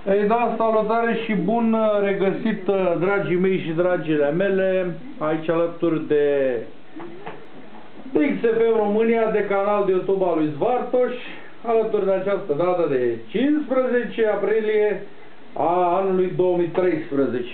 Ei da, salutare și bun regăsit, dragii mei și dragile mele, aici alături de XFM România, de canal de YouTube al lui Zvartoș, alături de această dată de 15 aprilie a anului 2013.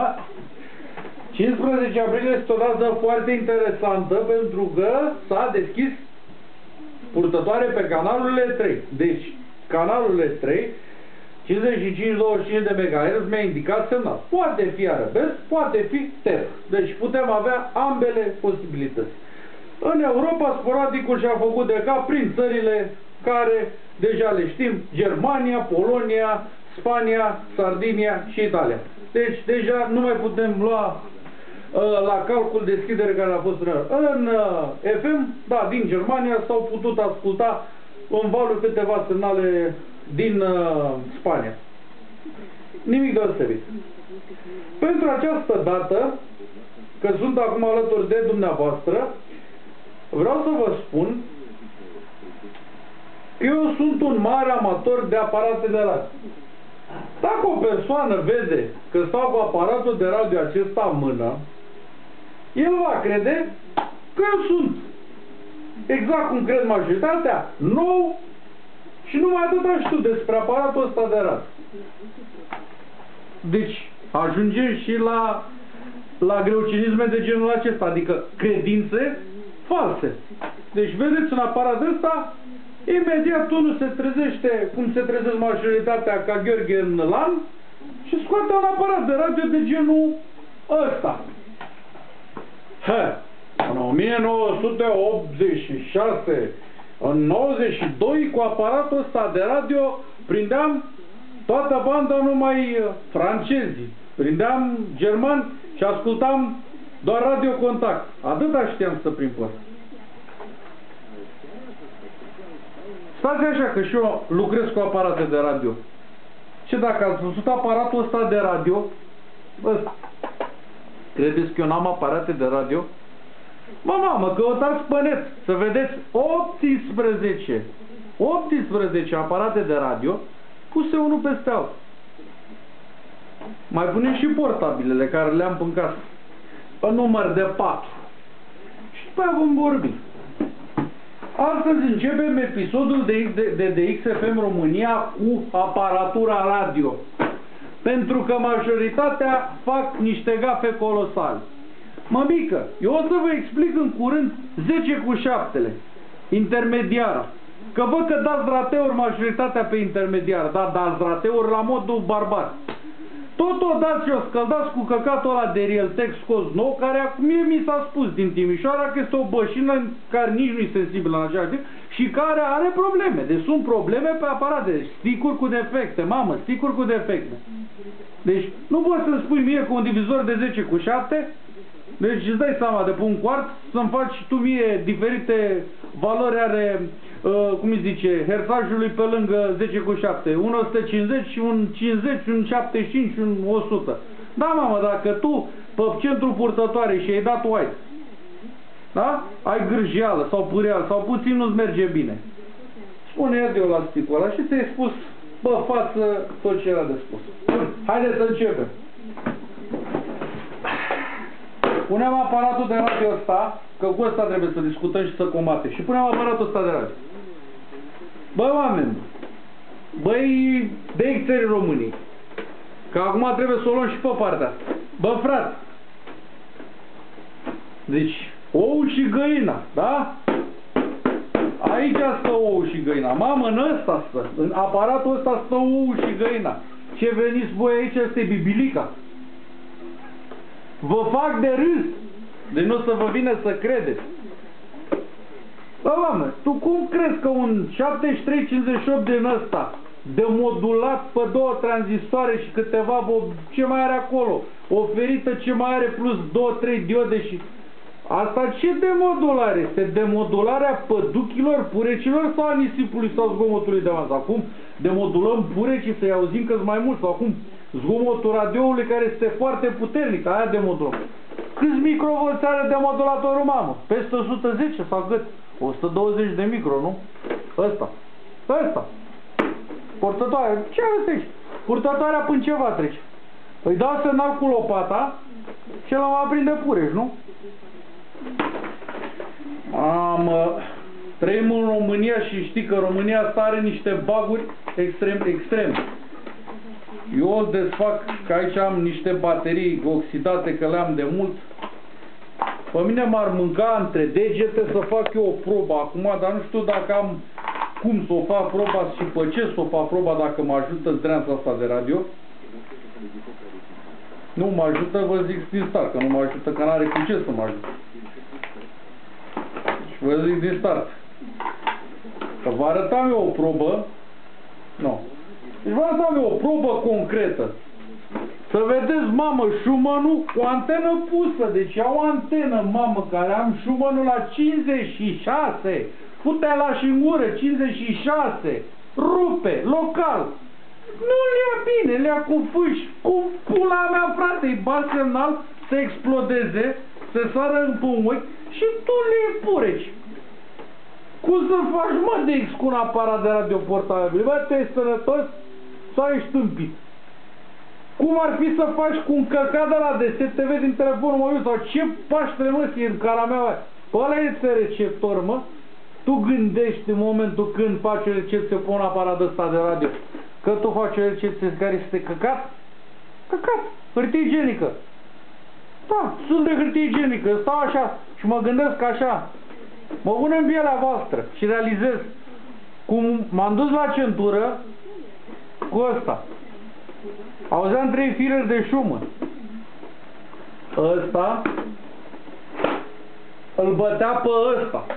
15 aprilie este o dată foarte interesantă pentru că s-a deschis purtătoare pe canalurile 3. Deci, canalurile 3 55-25 de MHz mi-a indicat semnal. Poate fi arabesc, poate fi TEF. Deci putem avea ambele posibilități. În Europa, sporadicul și-a făcut de cap prin țările care deja le știm: Germania, Polonia, Spania, Sardinia și Italia. Deci deja nu mai putem lua la calcul deschidere care a fost în FM, da, din Germania s-au putut asculta în valuri câteva semnale din Spania. Nimic deosebit. Pentru această dată, că sunt acum alături de dumneavoastră, vreau să vă spun că eu sunt un mare amator de aparate de radio. Dacă o persoană vede că stau cu aparatul de radio acesta în mână, el va crede că eu sunt, exact cum cred majoritatea, nou și numai atâta știu despre aparatul ăsta de radio. Deci, ajungem și la greucinisme de genul acesta, adică credințe false. Deci, vedeți un aparat ăsta, imediat unul se trezește, cum se trezesc majoritatea, ca Gheorghe în lan, și scoate un aparat de radio de genul ăsta. În 1986, în 92, cu aparatul ăsta de radio, prindeam toată banda numai francezii, prindeam germani și ascultam doar Radio Contact. Atâta știam să prind pe ăsta. Stați așa că și eu lucrez cu aparate de radio. Și dacă ați văzut aparatul ăsta de radio, ăsta, credeți că eu n-am aparate de radio? Mamă, căutați pe net să vedeți 18 aparate de radio puse unul peste altul. Mai punem și portabilele care le-am în casă, în număr de 4. Și după aia vom vorbi. Astăzi începem episodul de XFM România cu aparatura radio. Pentru că majoritatea fac niște gafe colosale. Mămică, eu o să vă explic în curând 10 cu 7-le, intermediara. Că văd că dați rateuri majoritatea pe intermediar, dar dați rateuri la modul barbar. Tot o dați și o scăldați cu căcatul ăla de Realtek scos nou, care acum mi s-a spus din Timișoara că este o bășină care nici nu e sensibilă în același timp și care are probleme. Deci sunt probleme pe aparate, sticuri cu defecte, mamă, sticuri cu defecte. Deci nu poți să-mi spui mie cu un divizor de 10 cu 7, deci îți dai seama, de pe un quart, să-mi faci și tu mie diferite valori are, cum îi zice, herțajului pe lângă 10 cu 7. Un 150 și un 50, un 75 și un 100. Da, mamă, dacă tu pe centru purtătoare și ai dat white, da? Ai gârjeală sau pâreală sau puțin nu-ți merge bine. Spune eu la sticul ăla și ți-ai spus, bă, față tot ce era de spus. Bun, haideți să începem. Punem aparatul de radio ăsta, că cu ăsta trebuie să discutăm și să combatem. Și punem aparatul ăsta de radio. Băi, oameni, băi, de țării României, că acum trebuie să o luăm și pe partea asta. Bă, frate, deci, ou și găina, da? Aici stă ou și găina. Mamă, în ăsta stă, în aparatul ăsta stă ou și găina. Ce veniți voi aici, este bibilica. Vă fac de râs, de nu să vă vină să credeți. Bă, mamă, tu cum crezi că un 7358 din ăsta, demodulat pe 2 tranzistoare și câteva, ce mai are acolo, o ferită ce mai are plus 2-3 diode și... Asta ce demodulare? Este demodularea păduchilor, purecilor sau a nisipului sau zgomotului de masă? Acum demodulăm purecii să-i auzim că-s mai mult, sau acum zgomotul radioului care este foarte puternic, aia demodulăm. Câți microvolți are demodulatorul, mamă? Peste 110 sau cât? 120 de micro, nu? Ăsta. Portătoare. Ce aveți aici? Purtătoarea până ce va trece? Îi dau semnal cu lopata și el mă aprinde Pureș, nu? Trăim în România și știi că România asta are niște baguri extreme. Eu o desfac, că aici am niște baterii oxidate, că le-am de mult. Pe mine m-ar mânca între degete să fac eu o probă acum, dar nu știu dacă am cum să o fac proba și pe ce să o fac proba, dacă mă ajută zdreanța asta de radio. Nu mă ajută, vă zic din start, că nu mă ajută, că n-are cu ce să mă ajute. Și vă zic din start. Că vă arătam eu o probă. Nu. Deci vă arătam eu o probă concretă. Să vedeți, mamă, Schumann-ul cu antenă pusă. Deci au o antenă, mamă, care am Schumann-ul la 56. Putea la și în gură, 56. Rupe, local. Nu le ia bine, le ia cu fâși. Cu pula mea, frate, îi bat semnal să explodeze, să sară pe un ochi și tu le iei Pureci. Cum să faci, mă, de X cu un aparat de radio portabil? Bă, tu ești sănătos sau ești tâmpit? Cum ar fi să faci cu un căcat de la DSTV din telefonul mobil? Sau ce paștre, mă, e în cara mea? Păi ăla este receptor, mă. Tu gândești în momentul când faci o recepție pe un aparat ăsta de radio, că tu faci o recepție care este căcat? Căcat, hârtie igienică. Da, sunt de hârtie igienică, stau așa și mă gândesc așa. Mă pun în pielea voastră și realizez cum m-am dus la centură cu ăsta. Auzeam 3 firuri de Schumann. Ăsta îl bătea pe ăsta.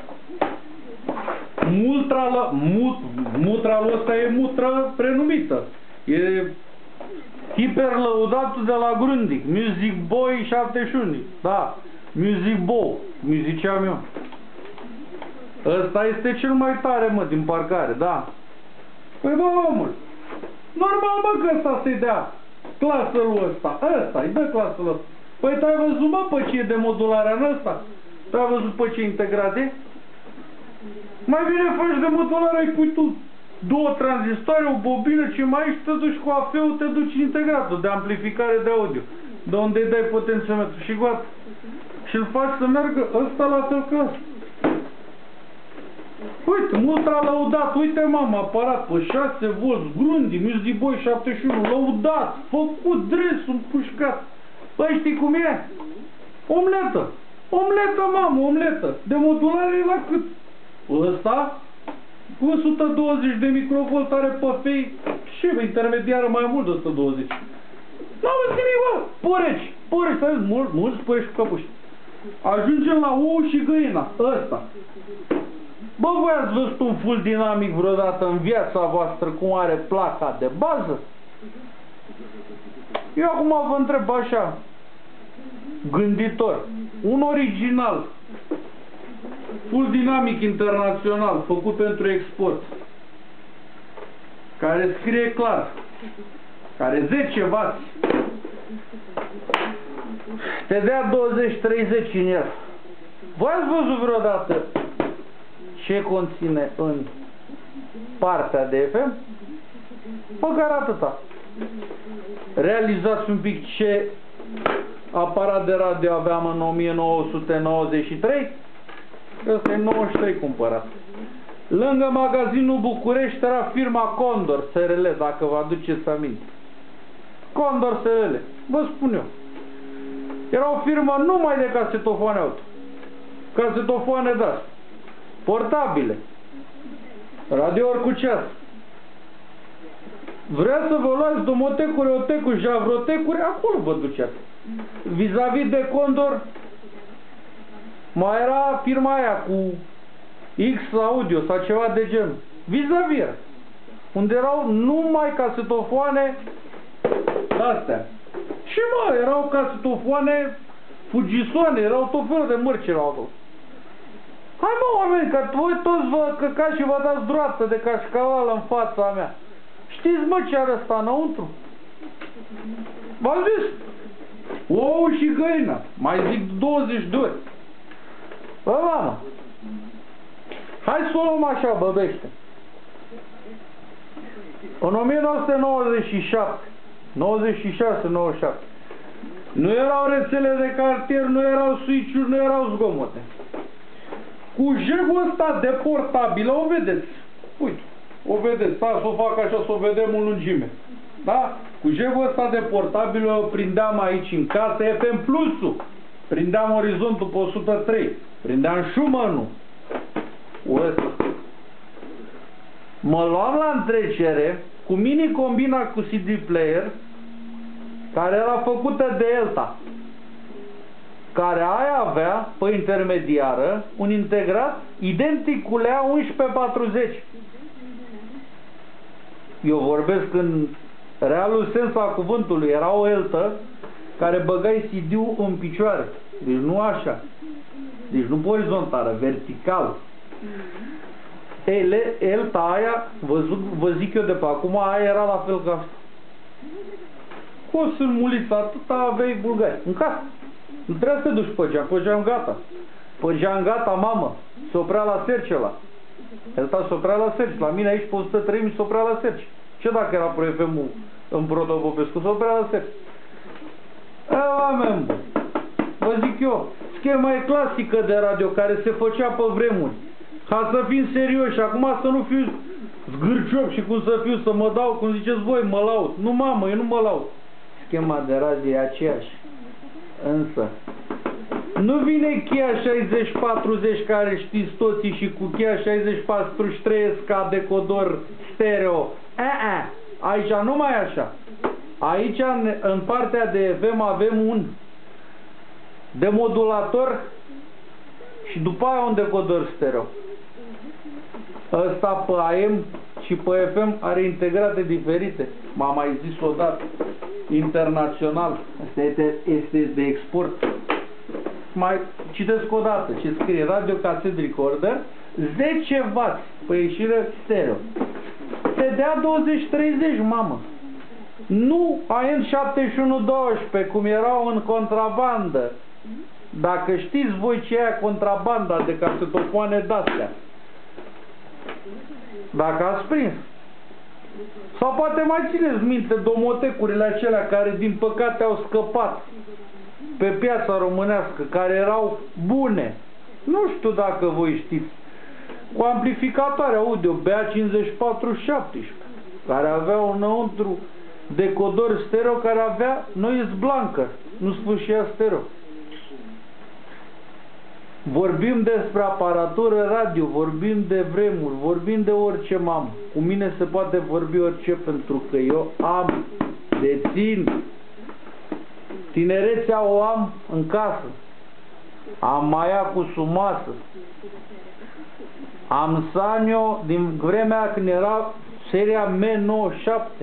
Mutralul ăsta e mutră prenumită. E hiperlăudatul de la Grundig. Music Boy 71. Da, Music Boy. Muziciam eu. Ăsta este cel mai tare, mă, din parcare, da. Păi bă, omul, normal, mă, că ăsta să-i dea clasul ăsta. Ăsta, îi dă clasul ăsta. Păi tu-ai văzut, mă, pe ce e demodularea în ăsta? Tu-ai văzut pe ce integrate? Mai bine faci demodularea, îi pui tu 2 tranzistoare, o bobină, ce mai ești, te duci cu AF-ul, te duci în integratul de amplificare de audio. De unde îi dai potențiometru și gata. Și îl faci să meargă ăsta la fel ca ăsta. Uite, ultra lăudat, uite, mamă, aparat pe 6 V, Grundig, Music Boy 71, lăudat, făcut, dres, împușcat. Păi știi cum e? Omletă, omletă, mamă, omletă. De modulare la cât? Ăsta, cu 120 de microvolt are pe fei și intermediară mai mult de 120. N-am scris, bă, Pureci, să vezi, mulți Purești cu căpuși. Ajungem la ou și găina, ăsta. Bă, voi ați văzut un full dinamic vreodată în viața voastră cum are placa de bază? Eu acum vă întreb așa, gânditor, un original, full dinamic internațional, făcut pentru export, care scrie clar, care 10 W, te dea 20-30 în el. Voi ați văzut vreodată ce conține în partea de FM? Măcar atâta. Realizați un pic ce aparat de radio aveam în 1993? Ăsta e 93 cumpărat. Lângă magazinul București era firma Condor SRL, dacă vă aduceți aminte. Condor SRL, vă spun eu. Era o firmă numai de casetofoane auto. Casetofoane de-astea. Portabile. Radiouri cu ceas. Vrea să vă luați domotecuri, otecuri, javrotecuri, acolo vă duceați. Vis-a-vis de Condor, mai era firma aia cu X Audio sau ceva de genul. Vis-a-vis, unde erau numai casetofoane astea. Și mă, erau casetofoane Fujisoane, erau tot felul de mărci erau acolo. Hai mă, oameni, că voi toți vă căcați și vă dați droată de cașcavală în fața mea. Știți, mă, ce are ăsta înăuntru? V-am zis? Ou și găină. Mai zic 20 de ori. Bă, mamă. Hai să o luăm așa, băbește. În 1997, 96-97, nu erau rețele de cartier, nu erau switch-uri, nu erau zgomote. Cu jegul ăsta de portabilă, o vedeți. Uite, o vedeți, stai să o fac așa, să o vedem în lungime. Da? Cu jegul ăsta de portabilă prindeam aici în casă FM Plus-ul, prindeam Orizontul pe 103, prindeam Schumann-ul. Ăsta. Mă luam la întrecere cu mini combina cu CD player, care era făcută de Elta, care aia avea, pe intermediară, un integrat identic cu Lea 1140. Eu vorbesc în realul sens al cuvântului. Era o Eltă care băgai CD-ul în picioare. Deci nu așa. Deci nu pe orizontală, vertical. Elta aia, vă zic eu de pe acum, aia era la fel ca asta. Cu o sârmuliță, atâta aveai bulgari. În casă. Nu trebuia să te duci pe geam, pe geam gata. Pe geam gata, mamă. Se oprea la Serci ăla. Elta se oprea la Serci. La mine aici pe 103 mi se oprea la Serci. Ce dacă era pe FM-ul în Protopopescu? Se oprea la Serci. Oameni, vă zic eu, schema e clasică de radio care se făcea pe vremuri. Ca să fim serioși, acum să nu fiu zgârciop și cum să fiu, să mă dau, cum ziceți voi, mă laud. Nu, mamă, eu nu mă laud. Schema de radio e aceeași. Însă, nu vine Chia 6040 care știți toții și cu Chia 6043 ca decodor stereo. Aici nu mai e așa. Aici, în partea de FM, avem un demodulator și după aia un decodor stereo. Ăsta pe AM și pe FM are integrate diferite. M-am mai zis odată. Internațional. Asta este de export. Mai citesc o dată ce scrie: radio cassette recorder 10W pe ieșire stereo. Se dea 20-30, mamă. Nu AM 71-12 cum erau în contrabandă. Dacă știți voi ce e contrabanda de casetofoane de-astea. Dacă ați prins. Sau poate mai țineți minte domotecurile acelea care din păcate au scăpat pe piața românească, care erau bune. Nu știu dacă voi știți. Cu amplificatoare audio BA5417, care aveau înăuntru decodor stereo, care avea noise blancă, nu sfârșia stereo. Vorbim despre aparatură radio, vorbim de vremuri, vorbim de orice, mamă. Cu mine se poate vorbi orice, pentru că eu am, dețin, tinerețea o am în casă. Am Maia cu Sumasă. Am Sanyo din vremea când era seria M97,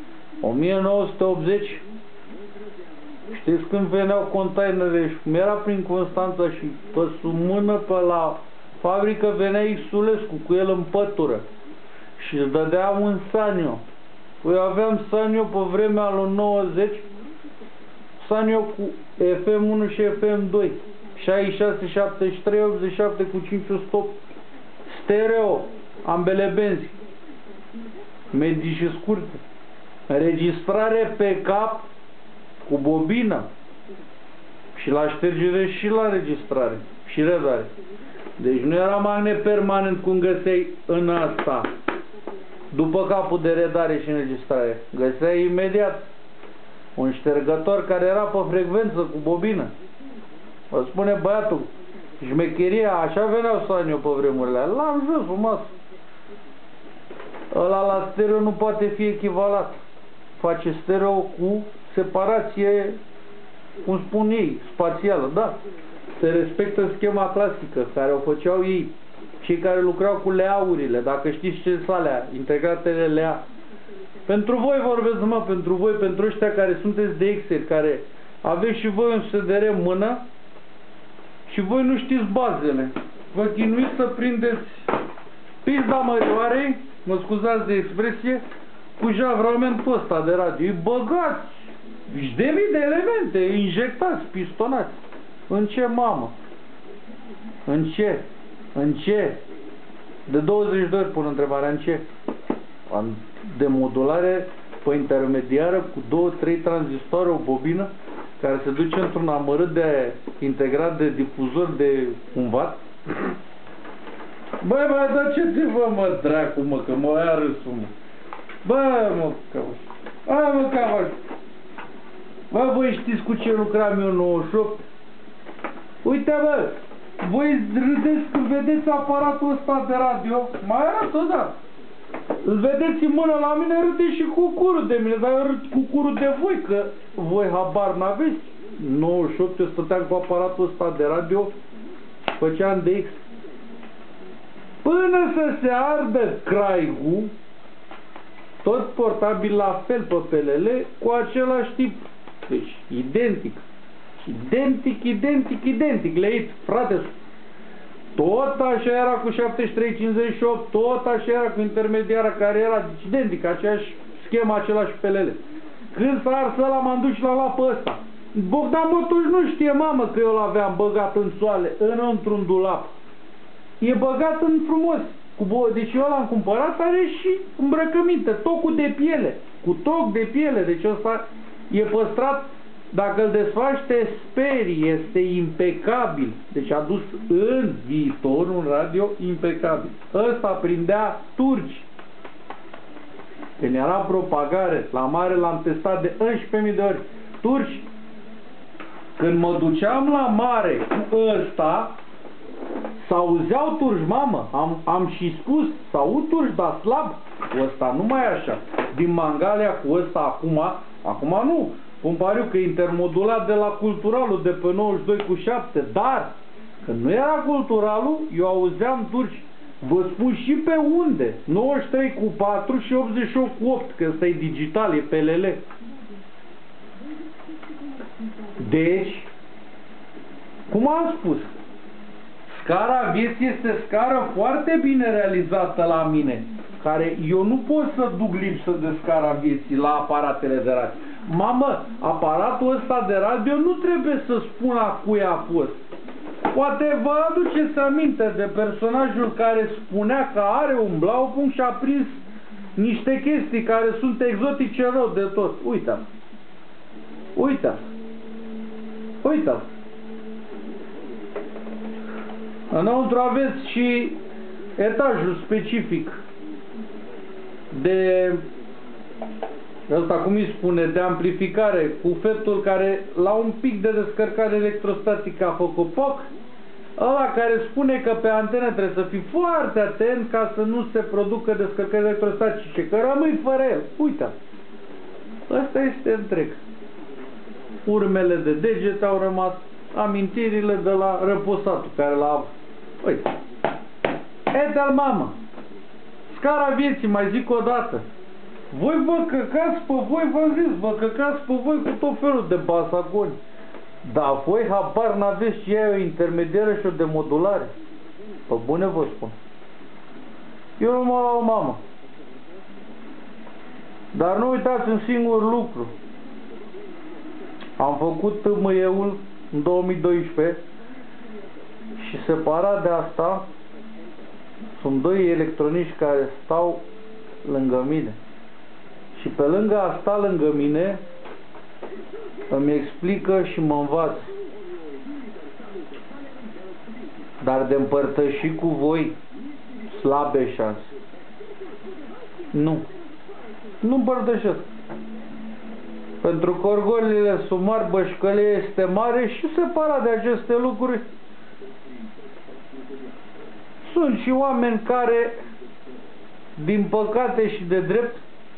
1980. Știți când veneau containerele și cum era prin Constanța și pe sub mână pe la fabrică venea Xulescu cu el în pătură și îți dădea un Sanyo. Păi aveam Sanyo pe vremea lui 90, Sanyo cu FM1 și FM2, 66, 73, 87 cu 508, stereo, ambele benzi, medii și scurte, înregistrare pe cap cu bobină și la ștergere și la registrare și redare. Deci nu era magnet permanent cum găseai în asta după capul de redare și înregistrare. Găseai imediat un ștergător care era pe frecvență cu bobină. Vă spune băiatul, șmecheria, așa veneau Sanyo pe vremurile alea. L-am jos frumos. Ăla la stereo nu poate fi echivalat. Face stereo cu separație, cum spun ei, spațială, da. Se respectă schema clasică care o făceau ei, cei care lucrau cu leaurile, dacă știți ce sunt alea, integratele lea. Pentru voi vorbesc, mă, pentru voi, pentru ăștia care sunteți de Excel, care aveți și voi un SDR în mână și voi nu știți bazele. Vă chinuiți să prindeți pizda mărioarei, mă scuzați de expresie, cu javramentul ăsta de radio. Îi băgați și de mii de elemente, injectați, pistonați. În ce, mamă? În ce? În ce? De 20 de ori pun întrebarea, în ce? de modulare pe intermediară cu 2-3 tranzistoare, o bobină care se duce într-un amărât de integrat de difuzor de 1 W. Băi, dar ce ți vă, mă, dracu, mă, că mă ia râsul, mă. Bă, mă, cavaș. Hai, mă, cavaș. Bă, voi știți cu ce lucram eu în 98? Uite, bă, voi râdeți când vedeți aparatul ăsta de radio. Mai arăt odată. Îl vedeți în mână la mine, râdeți și cu curul de mine, dar eu râd cu curul de voi, că voi habar n-aveți. 98 eu stăteam cu aparatul ăsta de radio, făceam DX. Până să se ardă craigul, tot portabil la fel pe PLL, cu același tip. Deci, identic. Identic, leit, frate. Tot așa era cu 7358, tot așa era cu intermediara care era identic, aceeași schemă, același PLL. Când s-a ars ăla, m-am dus și l-am luat pe ăsta. Bogdan Botoș nu știe, mamă, că eu l-aveam băgat în soale, într-un dulap. E băgat în frumos. Deci eu l-am cumpărat, are și îmbrăcăminte, tocul de piele. Cu toc de piele, deci ăsta e păstrat. Dacă îl desfaci, te sperii, este impecabil. Deci a dus în viitor un radio impecabil. Ăsta prindea turci. Când era propagare, la mare l-am testat de 11.000 de ori. Turci. Când mă duceam la mare cu ăsta, s-auzeau turci, mamă. Am și spus, s-aud turci, dar slab. Cu ăsta nu mai așa. Din Mangalia cu ăsta acum nu. Cum pariu că intermodulat de la culturalul de pe 92,7, dar când nu era culturalul, eu auzeam turci. Vă spun și pe unde. 93,4 și 88,8, că ăsta e digital, e PLL. Deci, cum am spus, scara vieții este scară foarte bine realizată la mine, care eu nu pot să duc lipsă de scara vieții la aparatele de radio. Mamă, aparatul ăsta de radio nu trebuie să spun a cui a fost. Poate vă aduceți aminte de personajul care spunea că are un blaupunct și a prins niște chestii care sunt exotice rău de tot. Uite-l. Uite-l. Uite-l. Înăuntru aveți și etajul specific de ăsta, cum îi spune, de amplificare, cu fetul care la un pic de descărcare electrostatică a făcut poc, ăla care spune că pe antenă trebuie să fii foarte atent ca să nu se producă descărcări electrostatice, că rămâi fără el. Uite, ăsta este întreg. Urmele de degete au rămas, amintirile de la răposatul care l-a avut. Uite. Etel, mamă, scara vieții, mai zic o dată. Voi vă căcați pe voi, v-am zis, vă căcați pe voi cu tot felul de basagoni. Dar voi habar n-aveți și ea o intermediară și o demodulare. Pe bune vă spun. Eu nu mă la o mamă. Dar nu uitați un singur lucru. Am făcut tâmâieul în 2012 și separat de asta sunt doi electroniști care stau lângă mine. Și pe lângă a sta lângă mine îmi explică și mă învață. Dar de împărtăși cu voi slabe șanse. Nu. Nu împărtășesc. Pentru că orgoliile sunt mari, bășcălie este mare și separat de aceste lucruri sunt și oameni care, din păcate și de drept,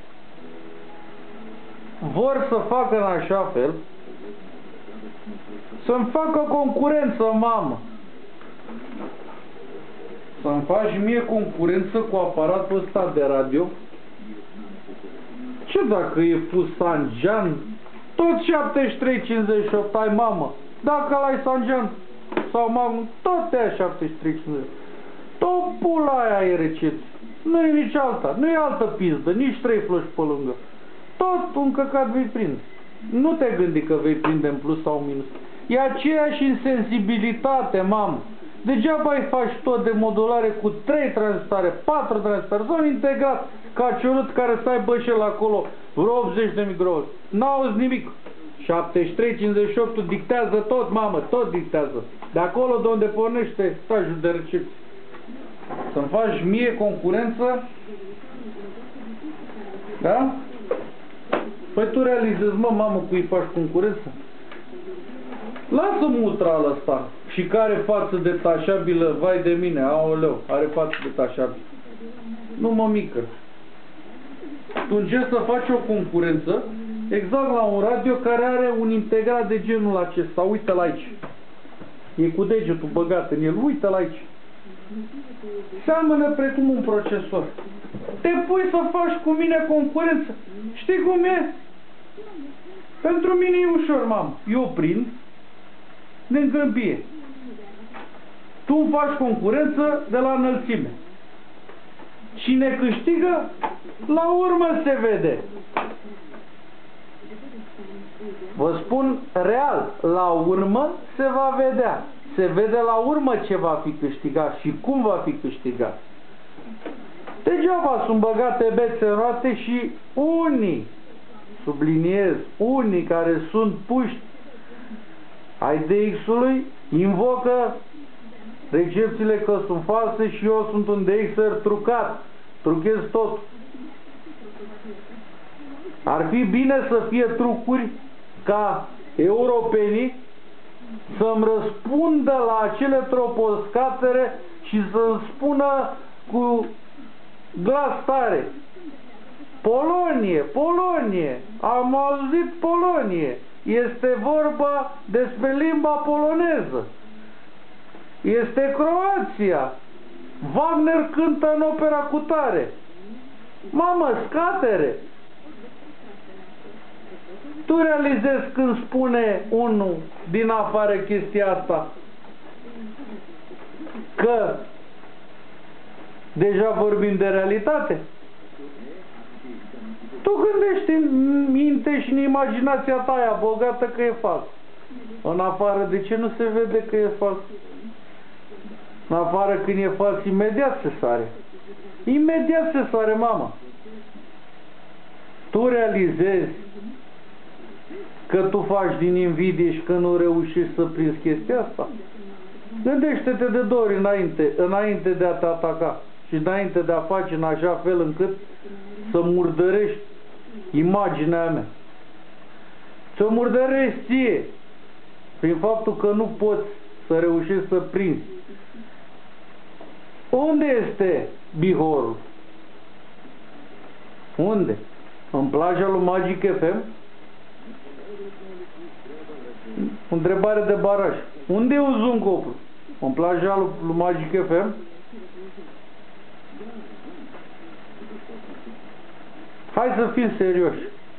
vor să facă în așa fel să-mi facă concurență, mamă. Să-mi faci mie concurență cu aparatul ăsta de radio. Ce dacă e pus Sanjan? Tot 7358 ai, mamă. Dacă l-ai Sanjan sau mamă, tot te ai 7358. Tot pula aia e recepție. Nu e nici alta, nu e altă pizdă, nici 3 floși pe lângă. Tot un căcat vei prinde. Nu te gândi că vei prinde în plus sau în minus. E aceeași insensibilitate, mamă. Degeaba îi faci tot de modulare cu 3 tranzistore, 4 tranzistore, sau integrat ca ciorut care să aibă și el acolo vreo 80 de microvolți. N-auzi nimic. 73-58 dictează tot, mamă, tot dictează. De acolo de unde pornește stajul de recepție. Să-mi faci mie concurență? Da? Păi tu realizezi, mă, mamă, cui faci concurență? Lasă mutral ăsta. Și care față detașabilă, vai de mine, aoleu, are față detașabilă. Nu mă mică. Tu încerci să faci o concurență exact la un radio care are un integrat de genul acesta. Uite-l aici. E cu degetul băgat în el. Uite-l aici. Seamănă precum un procesor. Te pui să faci cu mine concurență. Știi cum e? Pentru mine e ușor, mamă. Eu prind, ne îngâmbie. Tu îmi faci concurență de la înălțime. Cine câștigă, la urmă se vede. Vă spun real, la urmă se va vedea. Se vede la urmă ce va fi câștigat și cum va fi câștigat. Degeaba sunt băgate bețe în roate și unii, subliniez, unii care sunt puști ai DX-ului invocă recepțiile că sunt false și eu sunt un DX-er trucat. Truchez tot. Ar fi bine să fie trucuri ca europenii să-mi răspundă la acele troposcatere și să-mi spună cu glas tare: Polonie, Polonie, am auzit Polonie, este vorba despre limba poloneză, este Croația, Wagner cântă în opera cutare. Mamă, scatere! Tu realizezi când spune unul din afară chestia asta că deja vorbim de realitate? Tu gândești în minte și în imaginația ta aia bogată că e fals. În afară, de ce nu se vede că e fals? În afară, când e fals, imediat se sare. Imediat se sare, mama. Tu realizezi că tu faci din invidie și că nu reușești să prinzi chestia asta? Gândește-te de 2 ori înainte de a te ataca și înainte de a face în așa fel încât să murdărești imaginea mea. Să murdărești ție prin faptul că nu poți să reușești să prinzi. Unde este Bihorul? Unde? În plaja lui Magic FM? Întrebare de baraj. Unde e Uzungopul? În plaja lui Magic FM? Hai să fim serioși.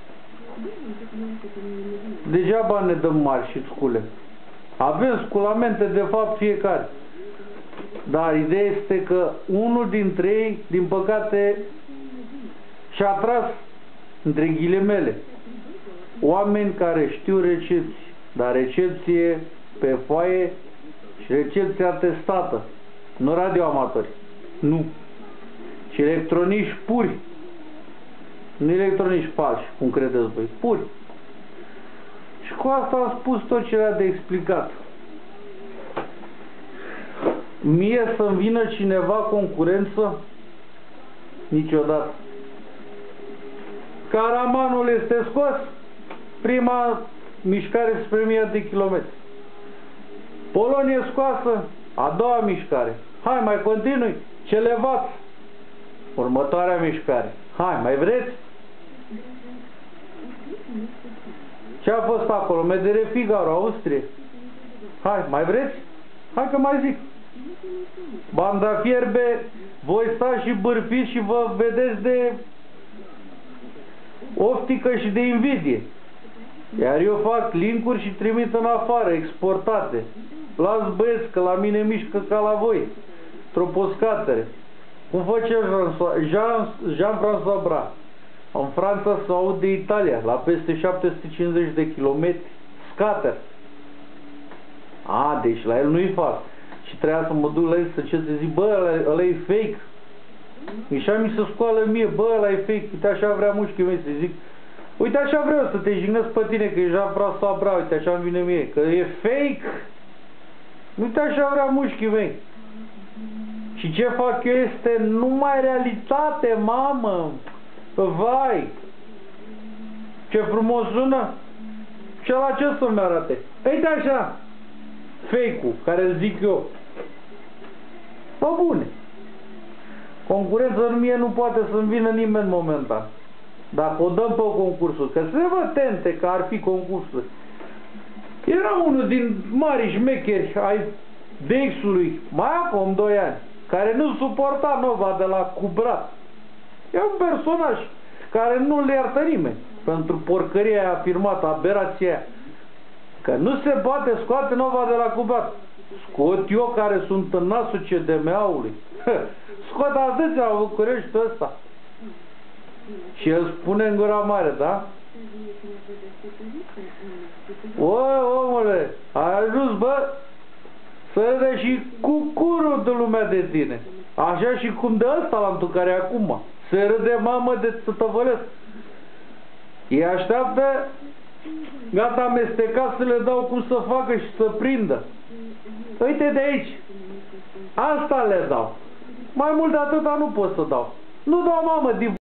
Degeaba ne dăm mari și scule. Avem sculamente de fapt fiecare. Dar ideea este că unul dintre ei, din păcate, și-a tras, între ghilimele, oameni care știu recepții, dar recepție pe foaie și recepție atestată, nu radioamatori, nu, ci electronici puri, nu electronici falși, cum credeți voi, puri. Și cu asta am spus tot ce era de explicat. Mie să-mi vină cineva concurență? Niciodată. Caramanul este scos, prima mișcare spre 1000 de kilometri. Polonie scoasă, a doua mișcare. Hai, mai continui, Celevaț, următoarea mișcare. Hai, mai vreți? Ce a fost acolo? Medere Figaro, Austria. Hai, mai vreți? Hai că mai zic. Banda fierbe, voi stați și bârfiți și vă vedeți de oftică și de invidie. Iar eu fac linkuri și trimit în afară, exportate. Las băieți că la mine mișcă ca la voi. Troposcatere. Cum face Jean-François Bras? În Franța se aude Italia, la peste 750 de kilometri, scater. A, deci la el nu-i fac. Și trebuia să mă duc la el să ce să zic, bă, ăla e fake. Ieșea mi se scoală mie, bă, ăla e fake, uite așa vrea mușchii mei să zic. Uite așa vreau să te jignesc pe tine, că ești vreau să abra, uite așa îmi vine mie, că e fake. Uite așa vrea mușchii mei. Și ce fac eu este numai realitate, mamă. Vai. Ce frumos sună. Și la ce să-mi arate? Uite așa. Fake-ul, care îl zic eu. Bă, bune. Concurență în mie nu poate să-mi vină nimeni momentan. Dacă o dăm pe concursul, că se vă tente că ar fi concursul. Era unul din mari șmecheri ai DX-ului, mai acum 2 ani, care nu suporta nova de la Cubrat. E un personaj care nu le iartă nimeni pentru porcăria aia afirmată, aberația aia. Că nu se poate scoate nova de la Cubrat. Scot eu care sunt în nasul CDM-ului. Scot atâția la București ăsta. Și el spune în gura mare, da? O, omule, ai ajuns, bă, să râde și cucurul de lumea de tine. Așa și cum de ăsta l-am tu care acum. Se râde mamă de tăvălesc. Ei așteaptă, gata amestecat să le dau cum să facă și să prindă. Uite de aici. Asta le dau. Mai mult de atâta nu pot să dau. Nu dau mamă din